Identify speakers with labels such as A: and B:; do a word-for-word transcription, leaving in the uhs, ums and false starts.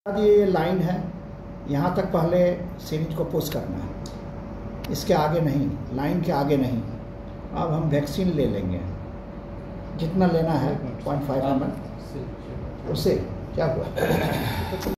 A: ये लाइन है, यहाँ तक पहले सिरिंज को पुश करना है, इसके आगे नहीं, लाइन के आगे नहीं। अब हम वैक्सीन ले लेंगे, जितना लेना है पॉइंट फाइव एम एल। उससे क्या हुआ